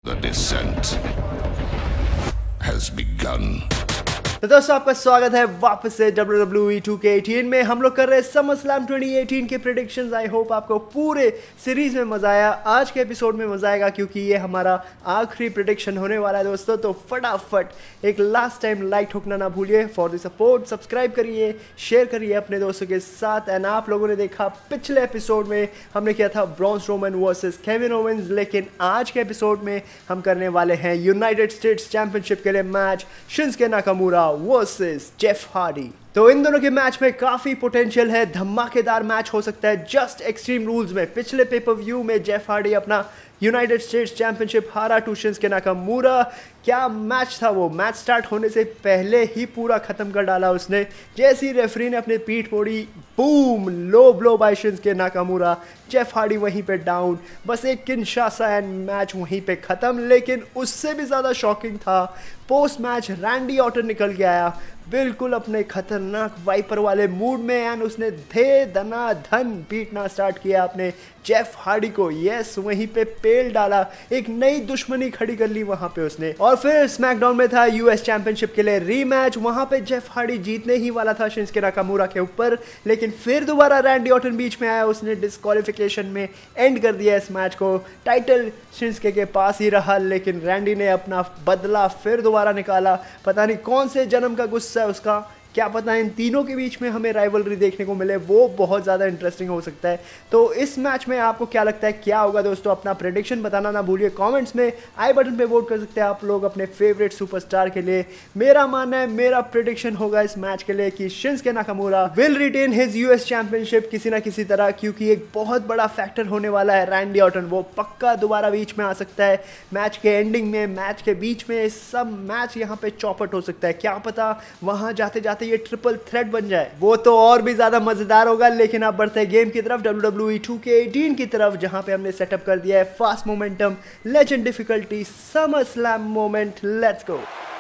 The descent has begun. तो दोस्तों आपका स्वागत है वापस से WWE 2K18 में। हम लोग कर रहे हैं SummerSlam 2018 के प्रेडिक्शंस। आई होप आपको पूरे सीरीज में मजा आया। आज के एपिसोड में मजा आएगा क्योंकि ये हमारा आखिरी प्रेडिक्शन होने वाला है दोस्तों। तो फटाफट एक लास्ट टाइम लाइक ठोकना ना भूलिए। फॉर द सपोर्ट सब्सक्राइब करिए, शेयर करिए अपने दोस्तों के साथ। एंड आप लोगों ने देखा पिछले एपिसोड में हमने किया था Braun Strowman versus Kevin Owens, लेकिन आज के एपिसोड में हम करने वाले हैं यूनाइटेड स्टेट्स चैंपियनशिप के लिए match Shinsuke Nakamura versus Jeff Hardy. तो इन दोनों के मैच में काफी पोटेंशियल है, धमाकेदार मैच हो सकता है जस्ट एक्सट्रीम रूल्स में। पिछले पेपर व्यू में जेफ हार्डी अपना यूनाइटेड स्टेट्स चैंपियनशिप हारा टू शिंसुके नाकामुरा। क्या मैच था वो! मैच स्टार्ट होने से पहले ही पूरा खत्म कर डाला उसने। जैसी रेफरी ने अपनी पीठ मोड़ी, boom, low blow by Shinsuke Nakamura. Jeff Hardy वहीं पे डाउन, बस एक किनशासा एंड मैच वहीं पे खत्म। लेकिन उससे भी ज़्यादा शॉकिंग था पोस्ट मैच रैंडी ऑर्टन निकल के आया बिल्कुल अपने खतरनाक वाइपर वाले मूड में, एंड उसने धे दना धन पीटना स्टार्ट किया अपने जेफ हार्डी को। यस, वहीं पे पेल डाला, एक नई दुश्मनी खड़ी कर ली वहां पे उसने। और फिर स्मैकडाउन में था यूएस चैंपियनशिप के लिए रीमैच। वहां पे जेफ हार्डी जीतने ही वाला था शिंसुके नाकामुरा के ऊपर, लेकिन फिर दोबारा रैंडी ऑर्टन बीच में आया। उसने डिस्क्वालिफिकेशन में एंड कर दिया इस मैच को। टाइटल शिंसुके के पास ही रहा, लेकिन रैंडी ने अपना बदला फिर दोबारा निकाला। पता नहीं कौन से जन्म का गुस्सा है उसका, क्या पता इन तीनों के बीच में हमें राइवलरी देखने को मिले, वो बहुत ज़्यादा इंटरेस्टिंग हो सकता है। तो इस मैच में आपको क्या लगता है, क्या होगा दोस्तों? अपना प्रेडिक्शन बताना ना भूलिए कमेंट्स में। आई बटन पे वोट कर सकते हैं आप लोग अपने फेवरेट सुपरस्टार के लिए। मेरा मानना है, मेरा प्रेडिक्शन होगा इस मैच के लिए कि Shinsuke Nakamura will retain his US championship किसी ना किसी तरह, क्योंकि एक बहुत बड़ा फैक्टर होने वाला है रैंडी ऑर्टन। वो पक्का दोबारा बीच में आ सकता है मैच के एंडिंग में, मैच के बीच में। सब मैच यहाँ पे चौपट हो सकता है, क्या पता वहां जाते जाते ये ट्रिपल थ्रेट बन जाए, वो तो और भी ज्यादा मजेदार होगा। लेकिन आप बढ़ते हैं गेम की तरफ, WWE 2K18 की तरफ, जहां पे हमने सेटअप कर दिया है fast momentum, legend difficulty, SummerSlam moment. Let's go,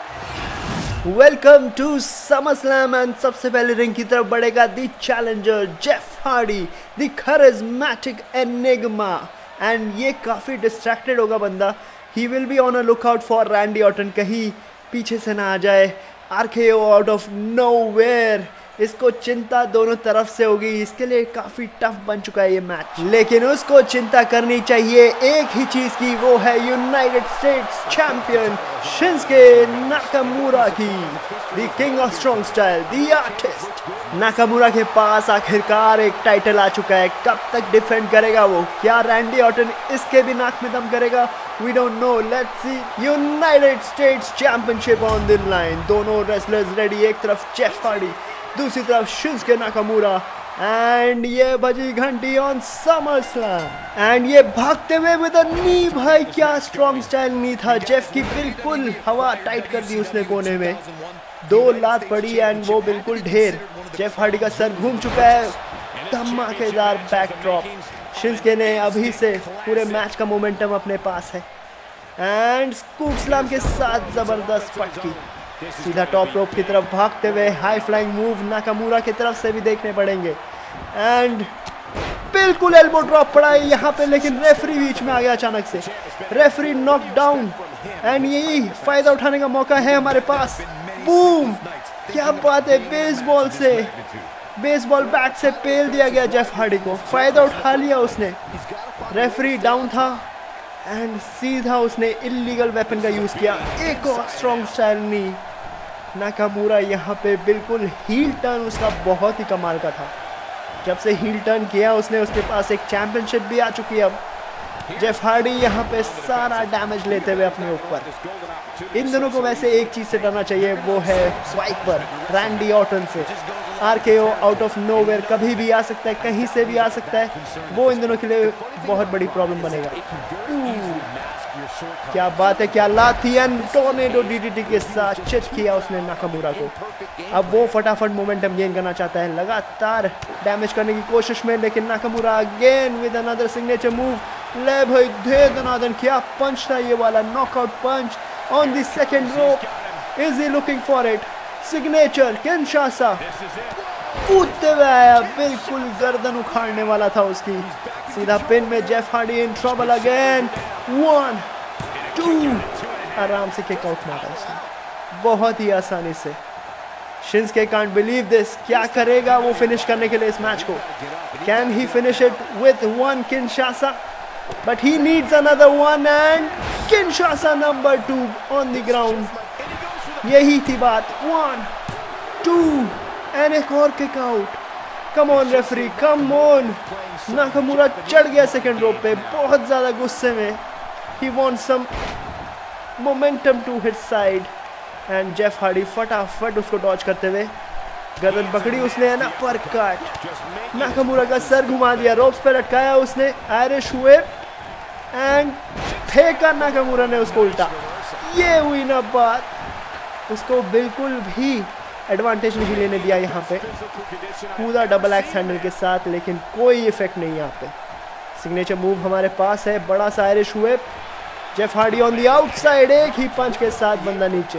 welcome to SummerSlam. And सबसे पहले रिंग की तरफ बढ़ेगा the challenger Jeff Hardy, the charismatic enigma. And ये काफी डिस्ट्रैक्टेड होगा बंदा। He will be on a lookout for Randy Orton, कहीं पीछे से ना आ जाए। RKO आउट ऑफ नोवेयर, इसको चिंता दोनों तरफ से होगी। इसके लिए काफी टफ बन चुका है ये मैच, लेकिन उसको चिंता करनी चाहिए एक ही चीज की, वो है United States champion Shinsuke Nakamura की, the king of strong style, the artist. Nakamura के पास आखिरकार एक टाइटल आ चुका है। कब तक डिफेंड करेगा वो? क्या रैंडी ऑर्टन इसके भी नाक में दम करेगा? We don't know. Let's see. United States Championship on the line. दोनों रेसलर्स रेडी, एक तरफ जेफ हार्डी, दूसरी तरफ शिंसुके नाकामुरा। एंड ये बजी घंटी ऑन SummerSlam। एंड ये भागते हुए विद अ नी, भाई क्या स्ट्रॉन्ग स्टाइल नी था जेफ की। बिल्कुल हवा टाइट कर दी उसने कोने में, दो लात पड़ी एंड वो बिल्कुल ढेर। जेफ हार्डी का सर घूम चुका है। धमाकेदार बैकड्रॉप। शिंसुके ने अभी से पूरे मैच का मोमेंटम अपने पास है। एंड स्कूप स्लैम के साथ जबरदस्त पटकी, सीधा टॉप रोप की तरफ भागते हुए हाई फ्लाइंग मूव नाकामुरा की तरफ से भी देखने पड़ेंगे। एंड बिल्कुल एल्बो ड्रॉप पड़ा है यहाँ पे, लेकिन रेफरी बीच में आ गया अचानक से। रेफरी नॉक डाउन, एंड यही फायदा उठाने का मौका है हमारे पास। बूम, क्या बात है! बेसबॉल से, बेसबॉल बैट से पेल दिया गया जेफ हार्डी को। फायदा उठा लिया उसने। रेफरी डाउन था एंड सीधा उसने इलीगल वेपन का यूज किया। एक और स्ट्रॉन्ग स्टाइल नी। नाकामुरा यहाँ पे बिल्कुल हील टर्न उसका बहुत ही कमाल का था। जब से हील टर्न किया उसने, उसके पास एक चैंपियनशिप भी आ चुकी है अब। जेफ हार्डी यहाँ पे सारा डैमेज लेते हुए अपने ऊपर। इन दोनों को वैसे एक चीज से डरना चाहिए, वो है स्वाइपर रैंडी ऑर्टन से। RKO आउट ऑफ नोवेयर कभी भी आ सकता है, कहीं से भी आ सकता है। वो इन दोनों के लिए बहुत बड़ी प्रॉब्लम बनेगा। क्या बात है, क्या लात थी! एंड टोर्नेडो DDT के साथ चिट किया उसने नाकामुरा को। अब वो फटाफट मोमेंटम गेन करना चाहता है, लगातार डैमेज करने की कोशिश में। लेकिन Nakamura again with another signature move. ले भाई, धे दनादन, क्या पंच था ये वाला! Knockout punch on the second rope. Is he looking for it? Signature Kinshasa, कूदते हुए आया, बिल्कुल गर्दन उखाड़ने वाला था उसकी। सीधा पिन में Jeff Hardy in trouble again. 1 2 आराम से किक आउट मारा उसने, बहुत ही आसानी से। शिंसके कांट बिलीव दिस, क्या करेगा वो फिनिश करने के लिए इस मैच को? Can he finish it with 1 Kinshasa? But he needs another 1 and Kinshasa number 2 on the ground. यही थी बात, 1 2 एंड एक और kick out. Come on referee, come on. Nakamura चढ़ गया सेकंड रोप पे बहुत ज्यादा गुस्से में। He wants some momentum to hit side and Jeff Hardy फटाफट उसको डॉज करते हुए गर्दन पकड़ी उसने है ना, पर कट। नाकामुरा का सर घुमा दिया, रोप्स पे लटकाया उसने, आयरिश व्हिप एंड फेंका नाकामुरा ने उसको उल्टा। ये हुई ना बात, उसको बिल्कुल भी एडवांटेज नहीं लेने दिया यहाँ पे। पूरा डबल एक्स हैंडल के साथ, लेकिन कोई इफेक्ट नहीं यहाँ पे। सिग्नेचर मूव हमारे पास है, बड़ा सा Irish whip. Jeff Hardy on the outside, एक ही पंच के साथ बंदा नीचे।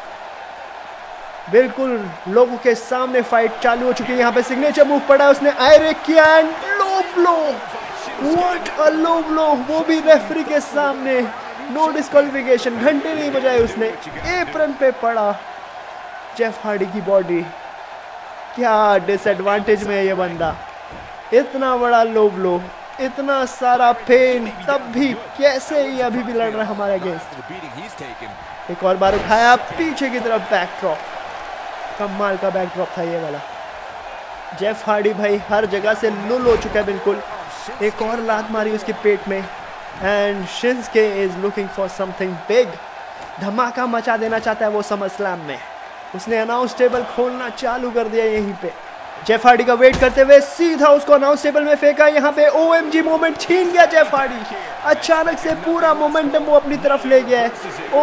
बिल्कुल लोगों के सामने फाइट चालू हो चुकी है। यहाँ पे सिग्नेचर मूव पड़ा है उसने, आयरिक किया and low blow. What a low blow, वो भी रेफरी के सामने। नो डिस्क्वालिफिकेशन, घंटे नहीं बजाए उसने। एप्रन पे पड़ा जेफ हार्डी की बॉडी। क्या डिसएडवांटेज में है ये बंदा, इतना बड़ा लो ब्लो, इतना सारा पेन, तब भी कैसे ये अभी भी लड़ रहा है हमारे अगेंस्ट। एक और बार उठाया पीछे की तरफ, बैक ड्रॉप, कमाल का बैक ड्रॉप था ये वाला। जेफ हार्डी भाई हर जगह से लुल हो चुका है बिल्कुल। एक और लात मारी उसके पेट में and Shinsuke is looking for something big. धमाका मचा देना चाहता है वो समरस्लैम में। उसने अनाउंस टेबल खोलना चालू कर दिया यहीं पे। जेफ हार्डी का वेट करते हुए सीधा उसको अनाउंस टेबल में फेंका। यहाँ पे OMG मोमेंट छीन गया जेफ हार्डी। अचानक से पूरा मोमेंटम वो अपनी तरफ ले गया है,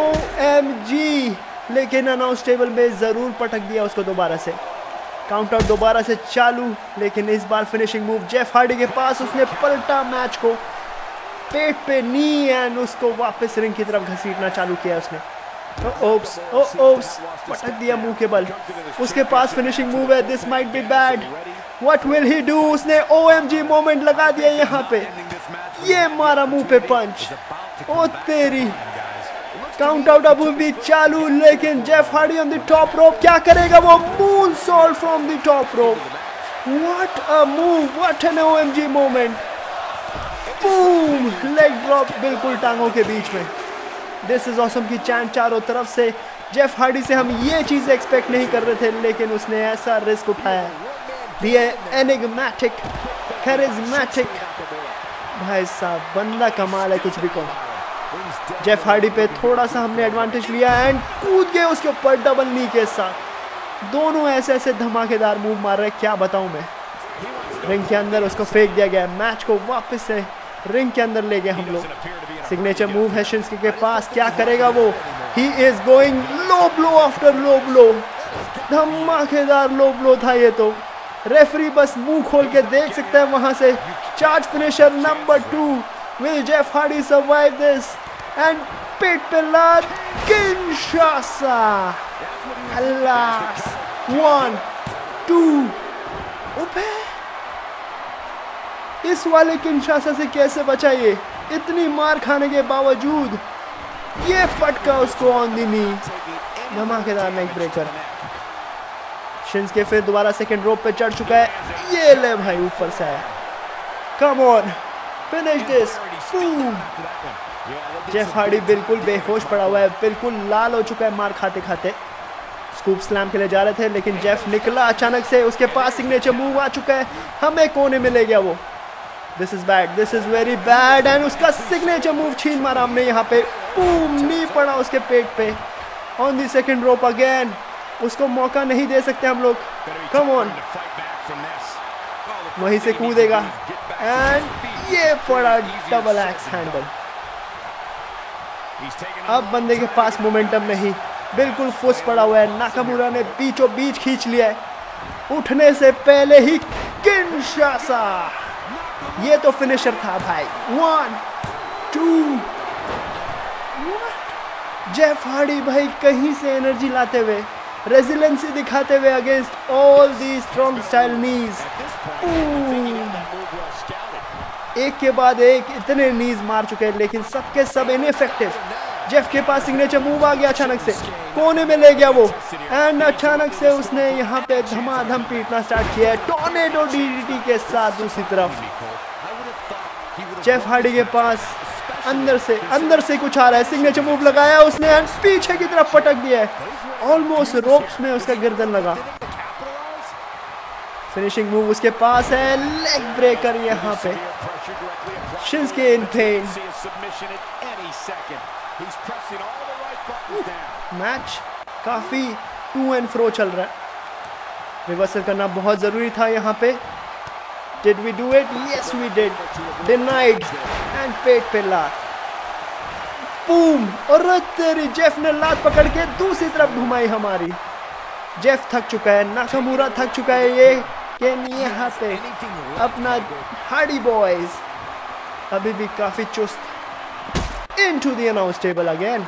OMG। लेकिन अनाउंस टेबल में जरूर पटक दिया उसको दोबारा से। काउंट आउट दोबारा से चालू, लेकिन इस बार फिनिशिंग मूव जेफ हार्डी के पास। उसने पलटा मैच को, पेट पे नी एंड उसको वापस रिंग की तरफ घसीटना चालू किया उसने। ओप्स, ओप्स, पटक दिया मुंह के बल। उसके पास फिनिशिंग मूव है, this might be bad, what will he do? उसने OMG मोमेंट लगा दिया यहाँ पे, ये मारा मुंह पे पंच। ओ तेरी, काउंट आउट अब भी चालू, लेकिन Jeff Hardy on the top rope, क्या करेगा वो? Moonsault from the top rope. What a move, what an OMG moment. Boom, leg drop बिल्कुल टांगों के बीच में। दिस इज ऑसम की चैंट चारों तरफ से। जेफ हार्डी से हम ये चीजें एक्सपेक्ट नहीं कर रहे थे, लेकिन उसने ऐसा रिस्क उठाया। दी एनिग्मेटिक, कैरिज्मेटिक, भाई साहब बंदा कमाल है, कुछ भी कहो। जेफ हार्डी पे थोड़ा सा हमने एडवांटेज लिया एंड कूद गए उसके ऊपर डबल नी के साथ। दोनों ऐसे ऐसे धमाकेदार मूव मार रहे, क्या बताऊं मैं। रिंग के अंदर उसको फेंक दिया गया, मैच को वापस से रिंग के अंदर ले गए हम लोग। सिग्नेचर मूव है शिंसके के पास, क्या करेगा वो? He is going low blow after low blow. धमाकेदार लो ब्लो था ये तो। रेफरी बस मुंह खोल के देख सकता है वहां से। Charge finisher number 2, will Jeff Hardy survive this? And पेट पे लात, किनशासा। अल्लाह, 1 2। ओपे, इस वाले किनशासा से कैसे बचा ये? इतनी मार खाने के बावजूद ये पटका उसको ऑन द नी। धमाकेदार नेक ब्रेकर। शिंसके फिर दोबारा सेकंड रोप पे चढ़ चुका है, ये ले भाई ऊपर से आया। Come on, finish this. Jeff Hardy बिल्कुल बेहोश पड़ा हुआ है, बिल्कुल लाल हो चुका है मार खाते खाते। स्कूप स्लैम के लिए जा रहे थे, लेकिन जेफ निकला अचानक से। उसके पास सिग्नेचर मूव आ चुका है, हमें कोने में ले गया वो। This is bad, this is very bad. And उसका सिग्नेचर मूव छीन मारा हमने यहाँ पे। बूम, नी पड़ा उसके पेट पे। On the second rope again, उसको मौका नहीं दे सकते हम लोग। कम ऑन, वहीं से कूदेगा एंड ये पड़ा डबल एक्स हैंडल। अब बंदे के पास मोमेंटम नहीं, बिल्कुल फुस पड़ा हुआ है। नाकामुरा ने बीचों बीच खींच लिया है, उठने से पहले ही किनशासा। ये तो फिनिशर था भाई। 1 2। जेफ हार्डी भाई कहीं से एनर्जी लाते हुए, रेजिलेंसी दिखाते हुए against all the strong style knees. एक के बाद एक इतने नीज मार चुके हैं, लेकिन सबके सब इनइफेक्टिव। जेफ के पास सिग्नेचर मूव आ गया, अचानक से कोने में ले गया वो, एंड अचानक से उसने यहाँ पे धमाधम पीटना स्टार्ट किया है टॉर्नेडो डीडीटी के साथ। दूसरी तरफ जेफ हार्डी के पास अंदर से कुछ आ रहा है, सिग्नेचर मूव लगाया उसने एंड पीछे की तरफ पटक दिया है, ऑलमोस्ट रोप्स में उसका गर्दन लगा। फिनिशिंग मूव उसके पास है, लेग ब्रेकर यहाँ पे, शिंसुके इन पेन। मैच काफी टू एंड फ्रो चल रहा है, रिवर्सल करना बहुत जरूरी था यहाँ पे। Did we do it? Yes, we did. Denied and पेट पे लात, बूम। और तेरी जेफ ने लात पकड़ के दूसरी तरफ घुमाई हमारी। जेफ थक चुका है, नाकामुरा थक चुका है, ये कि यहाँ पे अपना हार्डी बॉयज अभी भी काफी चुस्त। Into the announce table again.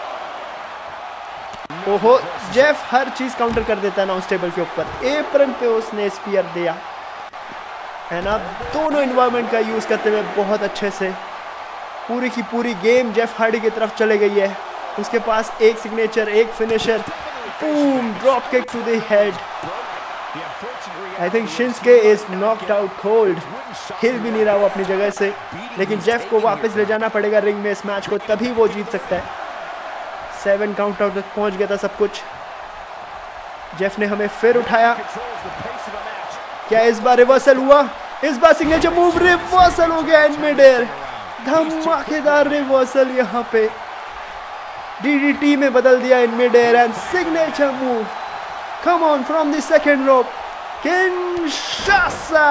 ओहो, जेफ हर चीज काउंटर कर देता है अनाउंस टेबल के ऊपर। एप्रन पे उसने स्पीयर दिया है ना, दोनों इन्वायरमेंट का यूज करते हुए बहुत अच्छे से पूरी की पूरी गेम जेफ हार्डी की तरफ चले गई है। उसके पास एक सिग्नेचर, एक finisher, boom, drop kick to the head. I think Shinsuke is knocked out cold, हिल भी नहीं रहा वो अपनी जगह से, लेकिन जेफ को वापस ले जाना पड़ेगा रिंग में इस मैच को, तभी वो जीत सकता है। 7 काउंट आउट तक पहुंच गया था सब कुछ। जेफ ने हमें फिर उठाया, क्या इस बार रिवर्सल हुआ? इस बार सिग्नेचर मूव रिवर्सल हो गया इन मिड एयर, धमाकेदार रिवर्सल यहाँ पे डीडीटी में बदल दिया in mid air and signature move, come on from the second rope, Kinshasa,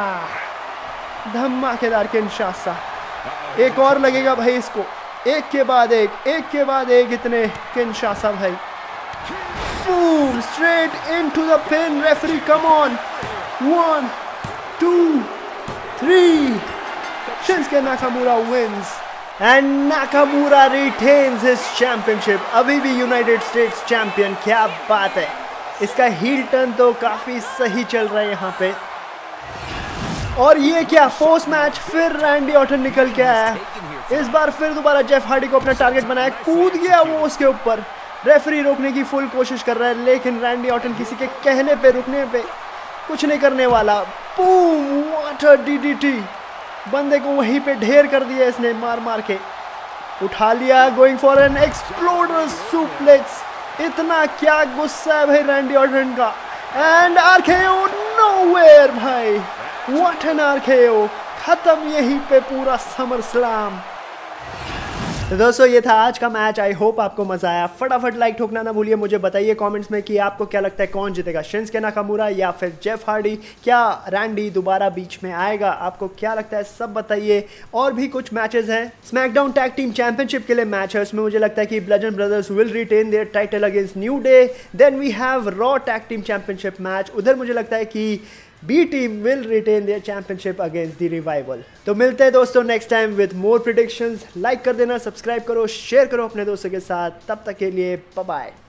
धमाकेदार किनशासा। एक और लगेगा भाई इसको, एक के बाद एक इतने किनशासा भाई। Boom, straight into the pin, referee come on, 1 2 3, Shinsuke Nakamura wins and Nakamura retains his championship, अभी भी यूनाइटेड स्टेट्स चैंपियन। क्या बात है, इसका हील टर्न तो काफी सही चल रहा है यहाँ पे। और ये क्या, पोस्ट मैच फिर रैंडी ऑर्टन निकल के आया, इस बार फिर दोबारा जेफ हार्डी को अपना टारगेट बनाया, कूद गया वो उसके ऊपर। रेफरी रोकने की फुल कोशिश कर रहा है, लेकिन रैंडी ऑर्टन किसी के कहने पे, रुकने पे कुछ नहीं करने वाला। बूम, व्हाट अ डीडीटी, बंदे को वहीं पे ढेर कर दिया इसने, मार मार के उठा लिया। Going for an exploder suplex, इतना क्या गुस्सा है भाई रैंडी ऑर्टन का। एंड आरकेओ नोवेयर भाई, व्हाट एन आरकेओ, खत्म यहीं पे पूरा समर स्लैम। तो दोस्तों ये था आज का मैच, आई होप आपको मजा आया। फटाफट लाइक ठोकना ना भूलिए, मुझे बताइए कमेंट्स में कि आपको क्या लगता है कौन जीतेगा, शिंसुके नाकामुरा या फिर जेफ हार्डी, क्या रैंडी दोबारा बीच में आएगा, आपको क्या लगता है सब बताइए। और भी कुछ मैचेस हैं, स्मैकडाउन टैग टीम चैंपियनशिप के लिए मैच है, उसमें मुझे लगता है कि bludgeon brothers will retain their title against New Day. Then we have Raw tag team championship match, उधर मुझे लगता है कि B team will retain their championship against the Revival. तो मिलते हैं दोस्तों next time with more predictions. Like कर देना, सब्सक्राइब करो, शेयर करो अपने दोस्तों के साथ, तब तक के लिए बाय बाय।